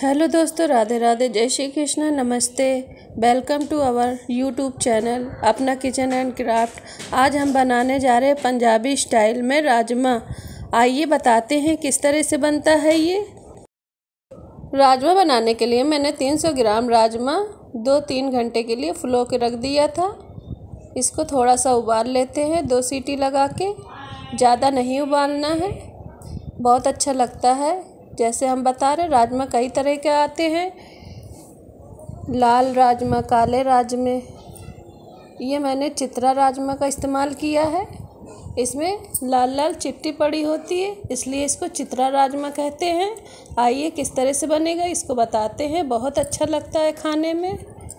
Hello दोस्तों, राधे राधे, जय श्री कृष्ण, नमस्ते। Welcome to our YouTube channel Apna kitchen and craft. आज हम बनाने जा रहे हैं पंजाबी स्टाइल में राजमा। आइए बताते हैं किस तरह से बनता है ये राजमा। बनाने के लिए मैंने 300 ग्राम राजमा 2-3 घंटे के लिए फुलो के रख दिया था। इसको थोड़ा सा उबाल लेते हैं 2 सीटी लगा के। ज़्यादा नहीं उबालना है, बहुत अच्छा लगता है। जैसे हम बता रहे, राजमा कई तरह के आते हैं, लाल राजमा, काले राजमे। ये मैंने चित्रा राजमा का इस्तेमाल किया है। इसमें लाल लाल चिट्टी पड़ी होती है, इसलिए इसको चित्रा राजमा कहते हैं। आइए किस तरह से बनेगा इसको बताते हैं। बहुत अच्छा लगता है खाने में।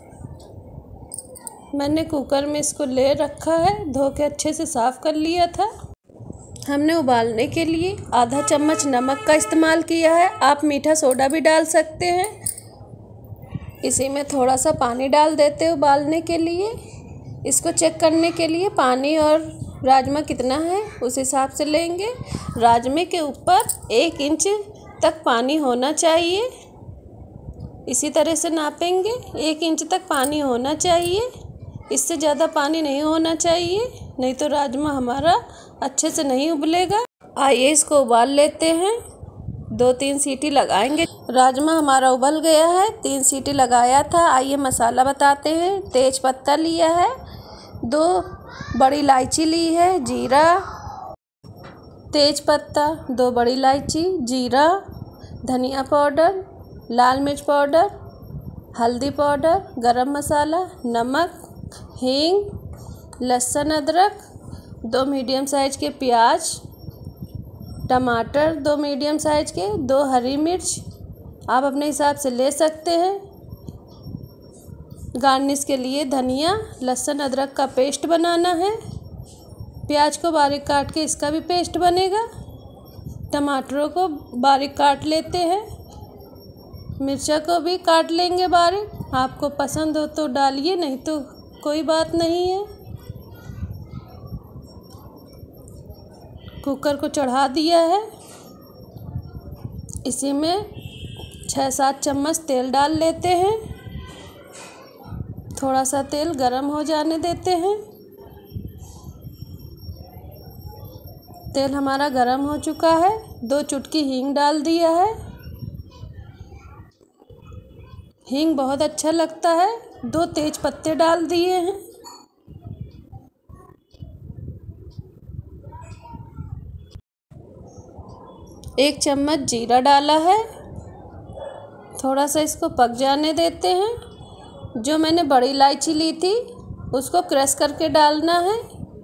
मैंने कुकर में इसको ले रखा है, धो के अच्छे से साफ़ कर लिया था। हमने उबालने के लिए आधा चम्मच नमक का इस्तेमाल किया है। आप मीठा सोडा भी डाल सकते हैं। इसी में थोड़ा सा पानी डाल देते हैं उबालने के लिए। इसको चेक करने के लिए पानी और राजमा कितना है उस हिसाब से लेंगे। राजमे के ऊपर 1 इंच तक पानी होना चाहिए। इसी तरह से नापेंगे, 1 इंच तक पानी होना चाहिए। इससे ज़्यादा पानी नहीं होना चाहिए, नहीं तो राजमा हमारा अच्छे से नहीं उबलेगा। आइए इसको उबाल लेते हैं, 2-3 सीटी लगाएंगे। राजमा हमारा उबल गया है, 3 सीटी लगाया था। आइए मसाला बताते हैं। तेज पत्ता लिया है, 2 बड़ी इलायची ली है, जीरा, तेज पत्ता, 2 बड़ी इलायची, जीरा, धनिया पाउडर, लाल मिर्च पाउडर, हल्दी पाउडर, गरम मसाला, नमक, हींग, लहसुन अदरक, 2 मीडियम साइज के प्याज, टमाटर 2 मीडियम साइज के, 2 हरी मिर्च आप अपने हिसाब से ले सकते हैं। गार्निश के लिए धनिया, लहसुन अदरक का पेस्ट बनाना है। प्याज को बारीक काट के इसका भी पेस्ट बनेगा। टमाटरों को बारीक काट लेते हैं, मिर्चा को भी काट लेंगे बारीक। आपको पसंद हो तो डालिए, नहीं तो कोई बात नहीं है। कुकर को चढ़ा दिया है। इसी में 6-7 चम्मच तेल डाल लेते हैं। थोड़ा सा तेल गरम हो जाने देते हैं। तेल हमारा गरम हो चुका है। 2 चुटकी हींग डाल दिया है। हींग बहुत अच्छा लगता है। 2 तेज पत्ते डाल दिए हैं। एक चम्मच जीरा डाला है। थोड़ा सा इसको पक जाने देते हैं। जो मैंने बड़ी इलायची ली थी उसको क्रश करके डालना है।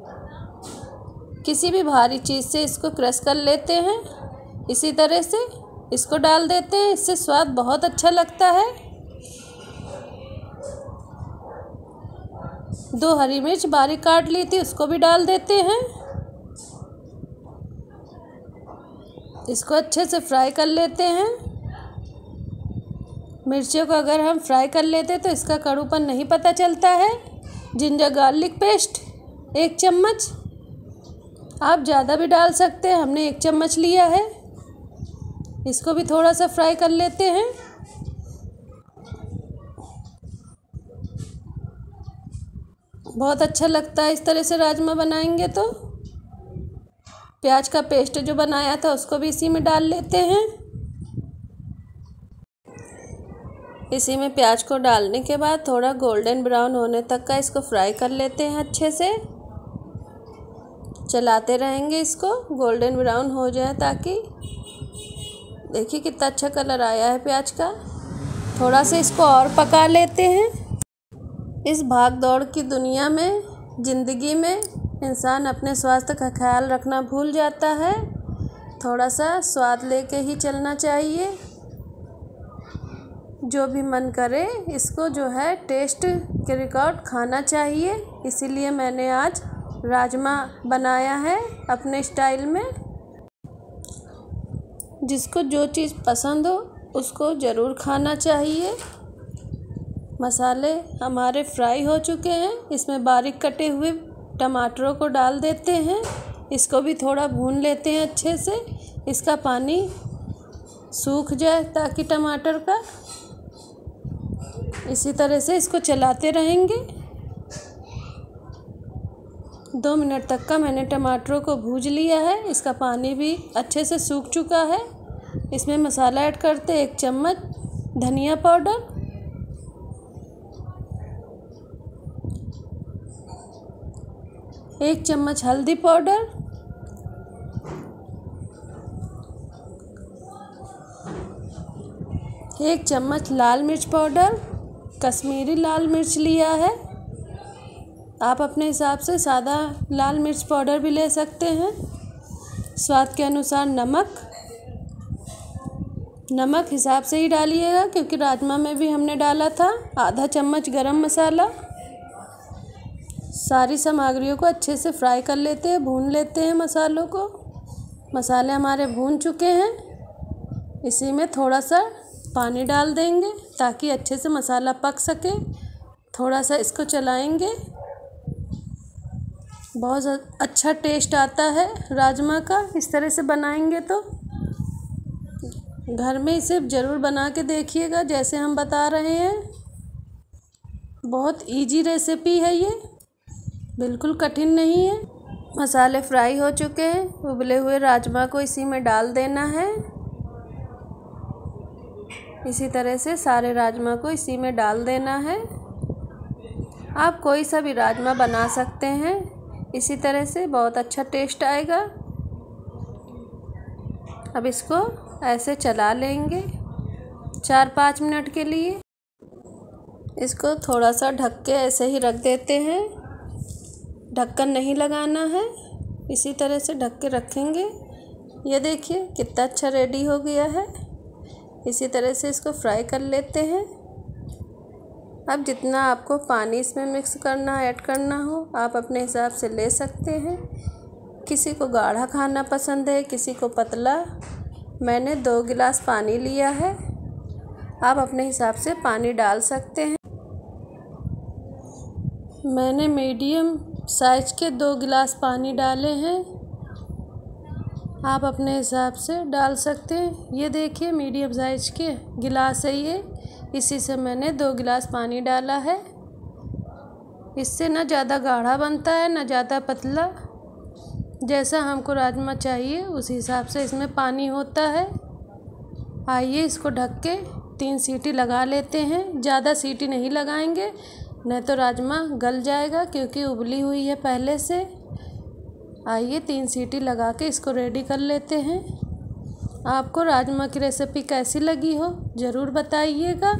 किसी भी भारी चीज़ से इसको क्रश कर लेते हैं। इसी तरह से इसको डाल देते हैं, इससे स्वाद बहुत अच्छा लगता है। 2 हरी मिर्च बारीक काट ली थी, उसको भी डाल देते हैं। इसको अच्छे से फ्राई कर लेते हैं। मिर्चियों को अगर हम फ्राई कर लेते तो इसका कड़ूपन नहीं पता चलता है। जिंजर गार्लिक पेस्ट 1 चम्मच, आप ज़्यादा भी डाल सकते हैं, हमने 1 चम्मच लिया है। इसको भी थोड़ा सा फ्राई कर लेते हैं। बहुत अच्छा लगता है इस तरह से राजमा बनाएंगे तो। प्याज का पेस्ट जो बनाया था उसको भी इसी में डाल लेते हैं। इसी में प्याज को डालने के बाद थोड़ा गोल्डन ब्राउन होने तक का इसको फ्राई कर लेते हैं। अच्छे से चलाते रहेंगे इसको, गोल्डन ब्राउन हो जाए, ताकि देखिए कितना अच्छा कलर आया है प्याज का। थोड़ा सा इसको और पका लेते हैं। इस भाग दौड़ की दुनिया में, ज़िंदगी में इंसान अपने स्वास्थ्य का ख्याल रखना भूल जाता है। थोड़ा सा स्वाद लेके ही चलना चाहिए। जो भी मन करे इसको जो है टेस्ट के रिकॉर्ड खाना चाहिए। इसीलिए मैंने आज राजमा बनाया है अपने स्टाइल में। जिसको जो चीज़ पसंद हो उसको ज़रूर खाना चाहिए। मसाले हमारे फ्राई हो चुके हैं। इसमें बारीक कटे हुए टमाटरों को डाल देते हैं। इसको भी थोड़ा भून लेते हैं अच्छे से। इसका पानी सूख जाए ताकि टमाटर का। इसी तरह से इसको चलाते रहेंगे। 2 मिनट तक का मैंने टमाटरों को भूज लिया है। इसका पानी भी अच्छे से सूख चुका है। इसमें मसाला ऐड करते 1 चम्मच धनिया पाउडर, 1 चम्मच हल्दी पाउडर, 1 चम्मच लाल मिर्च पाउडर, कश्मीरी लाल मिर्च लिया है। आप अपने हिसाब से सादा लाल मिर्च पाउडर भी ले सकते हैं। स्वाद के अनुसार नमक हिसाब से ही डालिएगा क्योंकि राजमा में भी हमने डाला था। आधा चम्मच गरम मसाला। सारी सामग्रियों को अच्छे से फ्राई कर लेते हैं, भून लेते हैं मसालों को। मसाले हमारे भून चुके हैं। इसी में थोड़ा सा पानी डाल देंगे ताकि अच्छे से मसाला पक सके। थोड़ा सा इसको चलाएंगे। बहुत अच्छा टेस्ट आता है राजमा का। इस तरह से बनाएंगे तो घर में इसे ज़रूर बना के देखिएगा जैसे हम बता रहे हैं। बहुत इजी रेसिपी है ये, बिल्कुल कठिन नहीं है। मसाले फ्राई हो चुके हैं। उबले हुए राजमा को इसी में डाल देना है। इसी तरह से सारे राजमा को इसी में डाल देना है। आप कोई सा भी राजमा बना सकते हैं। इसी तरह से बहुत अच्छा टेस्ट आएगा। अब इसको ऐसे चला लेंगे 4-5 मिनट के लिए। इसको थोड़ा सा ढक के ऐसे ही रख देते हैं। ढक्कन नहीं लगाना है। इसी तरह से ढक के रखेंगे। ये देखिए कितना अच्छा रेडी हो गया है। इसी तरह से इसको फ्राई कर लेते हैं। अब जितना आपको पानी इसमें मिक्स करना ऐड करना हो आप अपने हिसाब से ले सकते हैं। किसी को गाढ़ा खाना पसंद है, किसी को पतला। मैंने 2 गिलास पानी लिया है। आप अपने हिसाब से पानी डाल सकते हैं। मैंने मीडियम साइज के 2 गिलास पानी डाले हैं। आप अपने हिसाब से डाल सकते हैं। ये देखिए मीडियम साइज के गिलास है ये। इसी से मैंने 2 गिलास पानी डाला है। इससे ना ज़्यादा गाढ़ा बनता है ना ज़्यादा पतला। जैसा हमको राजमा चाहिए उस हिसाब से इसमें पानी होता है। आइए इसको ढक के 3 सीटी लगा लेते हैं। ज़्यादा सीटी नहीं लगाएंगे नहीं तो राजमा गल जाएगा क्योंकि उबली हुई है पहले से। आइए 3 सीटी लगा के इसको रेडी कर लेते हैं। आपको राजमा की रेसिपी कैसी लगी हो ज़रूर बताइएगा।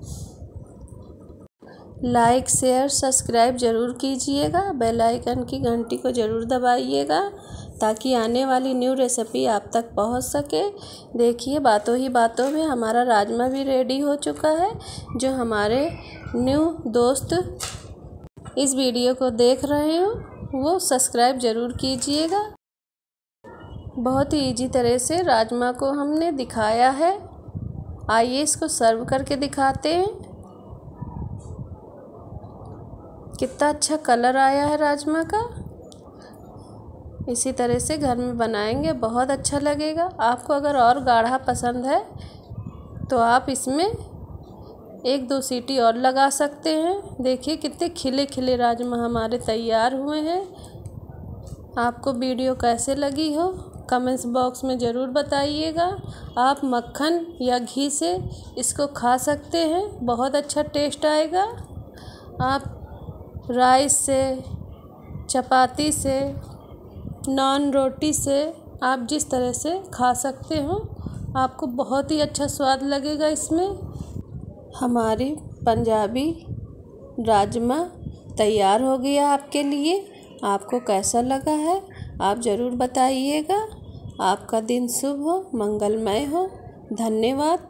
लाइक शेयर सब्सक्राइब ज़रूर कीजिएगा। बेल आइकन की घंटी को ज़रूर दबाइएगा ताकि आने वाली न्यू रेसिपी आप तक पहुंच सके। देखिए बातों ही बातों में हमारा राजमा भी रेडी हो चुका है। जो हमारे न्यू दोस्त इस वीडियो को देख रहे हो वो सब्सक्राइब ज़रूर कीजिएगा। बहुत ही इजी तरह से राजमा को हमने दिखाया है। आइए इसको सर्व करके दिखाते हैं। कितना अच्छा कलर आया है राजमा का। इसी तरह से घर में बनाएंगे बहुत अच्छा लगेगा। आपको अगर और गाढ़ा पसंद है तो आप इसमें 1-2 सीटी और लगा सकते हैं। देखिए कितने खिले खिले राजमा हमारे तैयार हुए हैं। आपको वीडियो कैसे लगी हो कमेंट्स बॉक्स में ज़रूर बताइएगा। आप मक्खन या घी से इसको खा सकते हैं, बहुत अच्छा टेस्ट आएगा। आप राइस से, चपाती से, नान रोटी से आप जिस तरह से खा सकते हो आपको बहुत ही अच्छा स्वाद लगेगा इसमें। हमारी पंजाबी राजमा तैयार हो गया आपके लिए। आपको कैसा लगा है आप ज़रूर बताइएगा। आपका दिन शुभ हो, मंगलमय हो। धन्यवाद।